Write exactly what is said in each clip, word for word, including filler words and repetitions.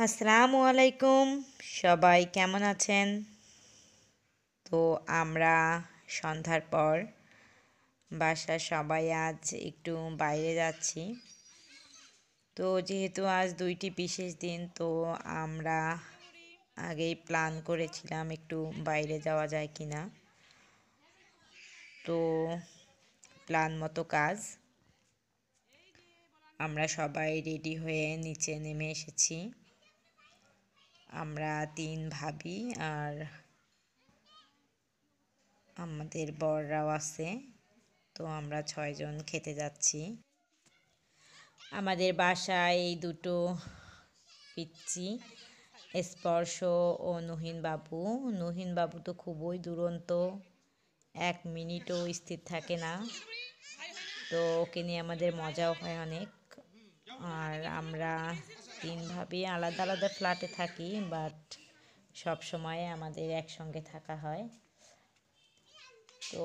আসসালামু আলাইকুম। সবাই কেমন আছেন? তো আমরা সন্ধ্যার পর বাসার সবাই আজ একটু বাইরে যাচ্ছি। তো যেহেতু আজ দুইটি বিশেষ দিন, তো আমরা আগেই প্ল্যান করেছিলাম একটু বাইরে যাওয়া যায় কিনা। তো প্ল্যান মতো কাজ, আমরা সবাই রেডি হয়ে নিচে নেমে এসেছি। আমরা তিন ভাবি আর আমাদের বররাও আছে। তো আমরা ছয়জন খেতে যাচ্ছি। আমাদের বাসায় এই দুটো পিচ্চি, স্পর্শ ও নুহিন বাবু। নুহিন বাবু তো খুবই দুরন্ত, এক মিনিটও স্থির থাকে না। তো ওকে নিয়ে আমাদের মজাও হয় অনেক। আর আমরা তিন ভাবি আলাদা আলাদা ফ্ল্যাটে থাকি, বাট সব সময় আমাদের একসঙ্গে থাকা হয়। তো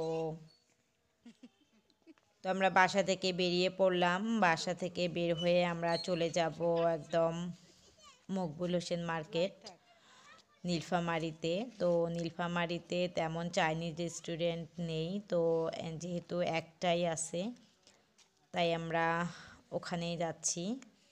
তো আমরা বাসা থেকে বেরিয়ে পড়লাম। বাসা থেকে বের হয়ে আমরা চলে যাব একদম মকবুল হোসেন মার্কেট, নীলফামারীতে। তো নীলফামারীতে তেমন চাইনিজ রেস্টুরেন্ট নেই, তো যেহেতু একটাই আছে তাই আমরা ওখানেই যাচ্ছি।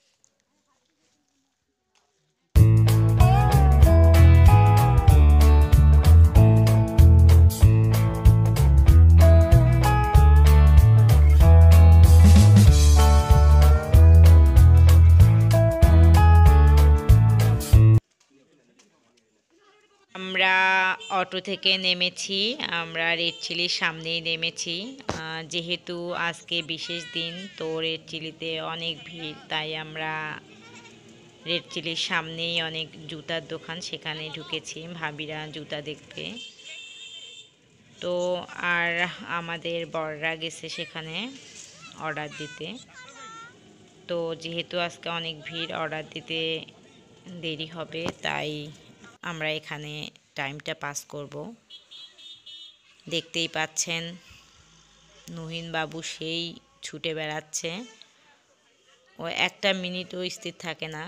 আমরা অটো থেকে নেমেছি, আমরা রেড চিলির সামনেই নেমেছি। যেহেতু আজকে বিশেষ দিন, তো রেড চিলিতে অনেক ভিড়, তাই আমরা রেড চিলির সামনেই অনেক জুতার দোকান, সেখানে ঢুকেছি ভাবিরা জুতা দেখতে। তো আর আমাদের বড়রা গেছে সেখানে অর্ডার দিতে। তো যেহেতু আজকে অনেক ভিড়, অর্ডার দিতে দেরি হবে, তাই আমরা এখানে টাইমটা পাস করব। দেখতেই পাচ্ছেন নুহিন বাবু সেই ছুটে বেড়াচ্ছে, ও একটা মিনিটও স্থির থাকে না।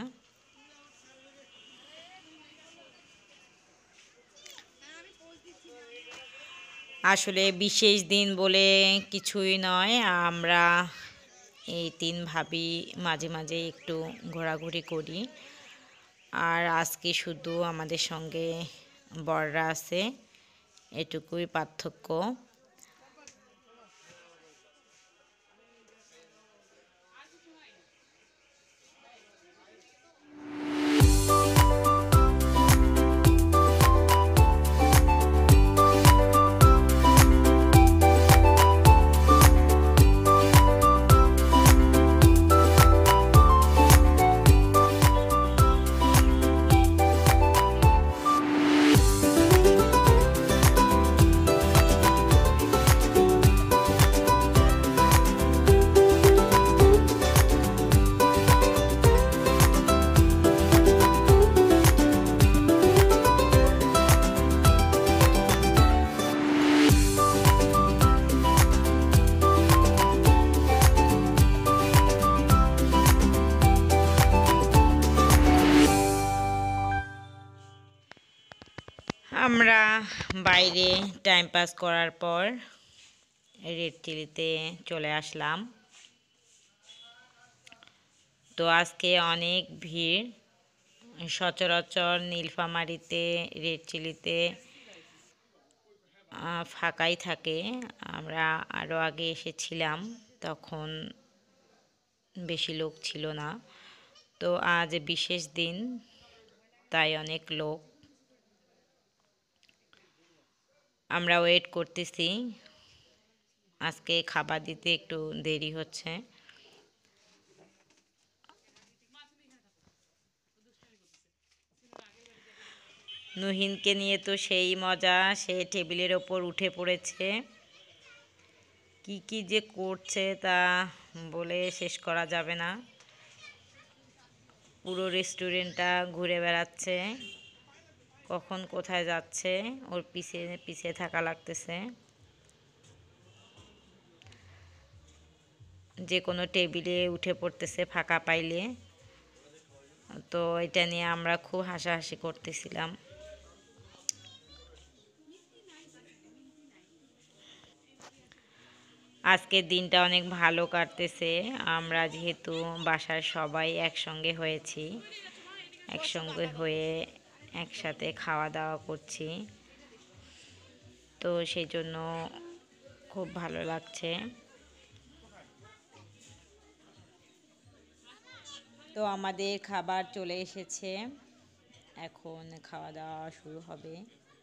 আসলে বিশেষ দিন বলে কিছুই নয়, আমরা এই তিন ভাবি মাঝে মাঝে একটু ঘোরাঘুরি করি। আর আজকে শুধু আমাদের সঙ্গে বড়রা আছে, এটুকুই পার্থক্য। আমরা বাইরে টাইম পাস করার পর রেড চিলিতে চলে আসলাম। তো আজকে অনেক ভিড়, সচরাচর নীলফামারীতে রেড চিলিতে ফাঁকাই থাকে। আমরা আরও আগে এসেছিলাম, তখন বেশি লোক ছিল না। তো আজ বিশেষ দিন, তাই অনেক লোক। আমরা ওয়েট করতেছি, আজকে খাবার দিতে একটু দেরি হচ্ছে। নুহিনকে নিয়ে তো সেই মজা, সে টেবিলের ওপর উঠে পড়েছে, কি কি যে করছে তা বলে শেষ করা যাবে না। পুরো রেস্টুরেন্টটা ঘুরে বেড়াচ্ছে, কখন কোথায় যাচ্ছে ওর পিছে পিছে থাকা লাগতেছে। যে কোনো টেবিলে উঠে পড়তেছে ফাঁকা পাইলে। তো এটা নিয়ে আমরা খুব হাসাহাসি করতেছিলাম। আজকের দিনটা অনেক ভালো কাটতেছে। আমরা যেহেতু বাসার সবাই একসঙ্গে হয়েছি, একসঙ্গে হয়ে একসাথে খাওয়া দাওয়া করছি, তো সেই জন্য খুব ভালো লাগছে। তো আমাদের খাবার চলে এসেছে, এখন খাওয়া দাওয়া শুরু হবে।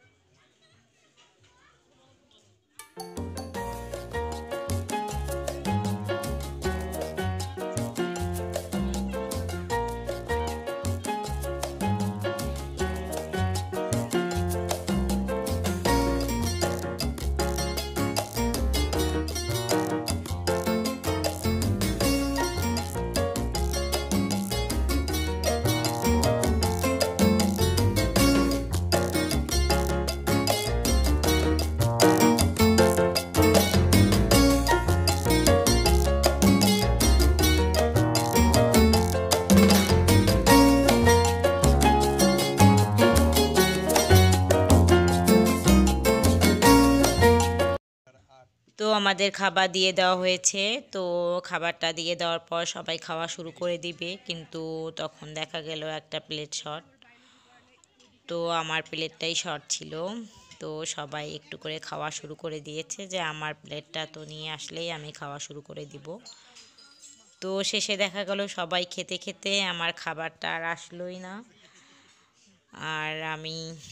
তো আমাদের খাবার দিয়ে দেওয়া হয়েছে। তো খাবারটা দিয়ে দেওয়ার পর সবাই খাওয়া শুরু করে দিবে, কিন্তু তখন দেখা গেল একটা প্লেট শর্ট। তো আমার প্লেটটাই শর্ট ছিল, তো সবাই একটু করে খাওয়া শুরু করে দিয়েছে যে আমার প্লেটটা তো নিয়ে আসলেই আমি খাওয়া শুরু করে দিব। তো শেষে দেখা গেল সবাই খেতে খেতে আমার খাবারটা আর আসলোই না, আর আমি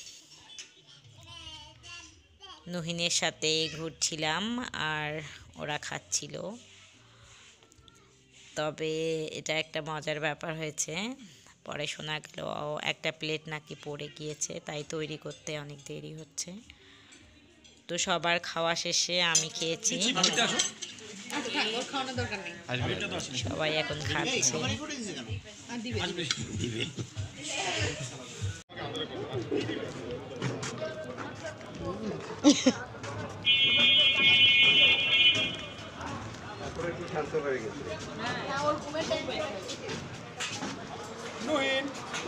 নুহিনের সাথে ঘুরছিলাম আর ওরা খাচ্ছিল। তবে এটা একটা মজার ব্যাপার হয়েছে, পরে শোনা গেল একটা প্লেট নাকি পড়ে গিয়েছে, তাই তৈরি করতে অনেক দেরি হচ্ছে। তো সবার খাওয়া শেষে আমি খেয়েছি, সবাই এখন খাচ্ছে। নুহিন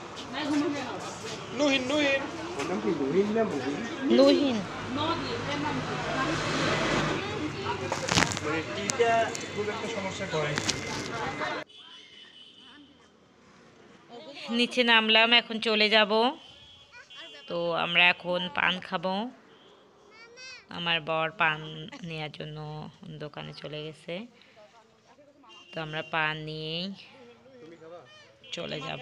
নুহিন নুহিন নুহিন টিটা খুব একটা সমস্যা করে। নিচে নামলাম, এখন চলে যাব। তো আমরা এখন পান খাবো। আমার বর পান নেওয়ার জন্য দোকানে চলে গেছে, তো আমরা পান নিয়েই চলে যাব।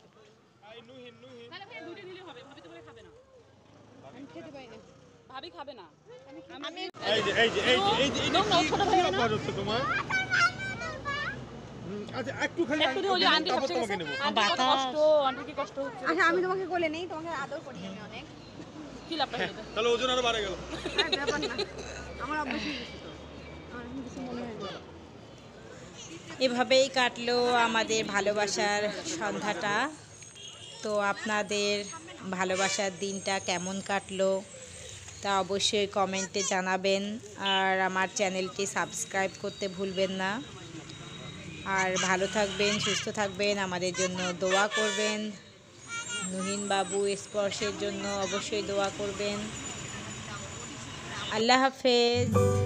আমি তোমাকে কোলে নেই, তোমাকে আদর করি আমি অনেক। তাহলে ওজন আরো বাড়ে গেল। ব্যাপার না, আমার অভ্যাস হয়ে গেছে তো, আমার এখন কিছু মনে হয় না। এভাবেই কাটলো আমাদের ভালোবাসার সন্ধ্যাটা। তো আপনাদের ভালোবাসার দিনটা কেমন কাটলো তা অবশ্যই কমেন্টে জানাবেন, আর আমার চ্যানেলটি সাবস্ক্রাইব করতে ভুলবেন না। আর ভালো থাকবেন, সুস্থ থাকবেন, আমাদের জন্য দোয়া করবেন। নুহিন বাবু স্পর্শের জন্য অবশ্যই দোয়া করবেন। আল্লাহ হাফেজ।